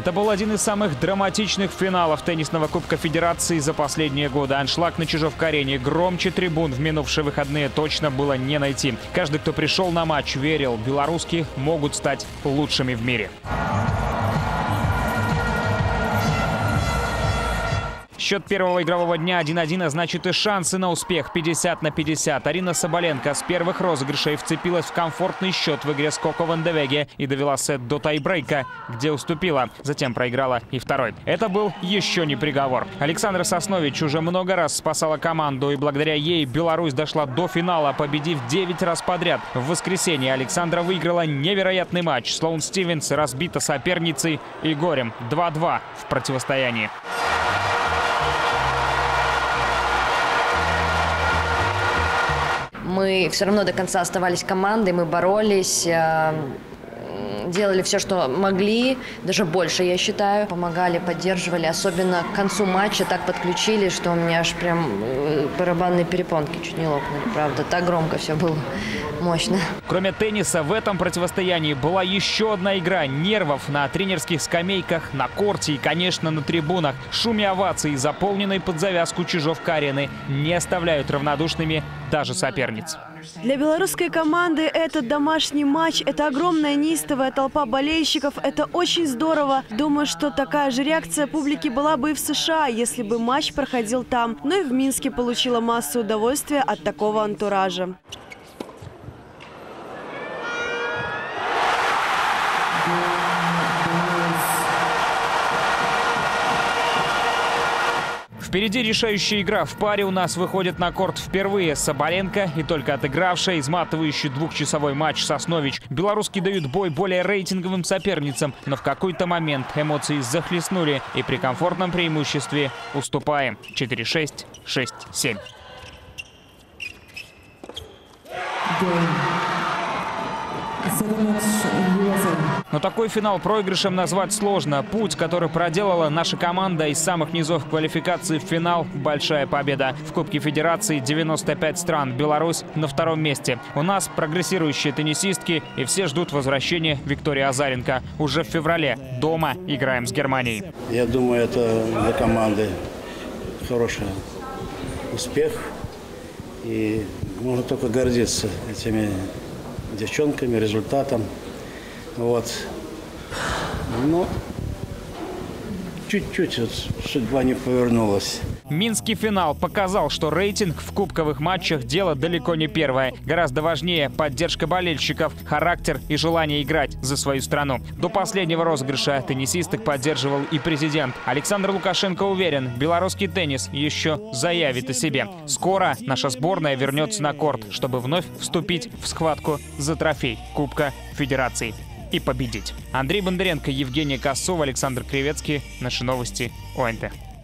Это был один из самых драматичных финалов теннисного Кубка Федерации за последние годы. Аншлаг на Чижовка-арене громче трибун в минувшие выходные точно было не найти. Каждый, кто пришел на матч, верил, белорусские могут стать лучшими в мире. Счет первого игрового дня 1-1, а значит и шансы на успех 50/50. Арина Соболенко с первых розыгрышей вцепилась в комфортный счет в игре с Коко Ван де Веге и довела сет до тайбрейка, где уступила. Затем проиграла и второй. Это был еще не приговор. Александра Соснович уже много раз спасала команду, и благодаря ей Беларусь дошла до финала, победив 9 раз подряд. В воскресенье Александра выиграла невероятный матч. Слоун Стивенс разбита соперницей и горем 2-2 в противостоянии. Мы все равно до конца оставались командой, мы боролись, делали все, что могли, даже больше, я считаю. Помогали, поддерживали, особенно к концу матча так подключили, что у меня аж прям барабанные перепонки чуть не лопнули, правда. Так громко все было, мощно. Кроме тенниса, в этом противостоянии была еще одна игра нервов на тренерских скамейках, на корте и, конечно, на трибунах. Шум и овации, заполненные под завязку Чижовка-арены, не оставляют равнодушными даже соперниц. Для белорусской команды этот домашний матч – это огромная неистовая толпа болельщиков. Это очень здорово. Думаю, что такая же реакция публики была бы и в США, если бы матч проходил там. Но и в Минске получила массу удовольствия от такого антуража. Впереди решающая игра. В паре у нас выходит на корт впервые Соболенко и только отыгравшая изматывающий двухчасовой матч Соснович. Белорусские дают бой более рейтинговым соперницам, но в какой-то момент эмоции захлестнули, и при комфортном преимуществе уступаем 4-6, 6-7. Но такой финал проигрышем назвать сложно. Путь, который проделала наша команда из самых низов квалификации в финал – большая победа. В Кубке Федерации 95 стран, Беларусь на втором месте. У нас прогрессирующие теннисистки, и все ждут возвращения Виктории Азаренко. Уже в феврале дома играем с Германией. Я думаю, это для команды хороший успех. И можно только гордиться этими девчонками, результатом. Вот. Но чуть-чуть вот судьба не повернулась. Минский финал показал, что рейтинг в кубковых матчах – дело далеко не первое. Гораздо важнее поддержка болельщиков, характер и желание играть за свою страну. До последнего розыгрыша теннисисток поддерживал и президент. Александр Лукашенко уверен, белорусский теннис еще заявит о себе. Скоро наша сборная вернется на корт, чтобы вновь вступить в схватку за трофей Кубка Федерации и победить. Андрей Бондаренко, Евгения Косова, Александр Кривецкий. Наши новости ОНТ.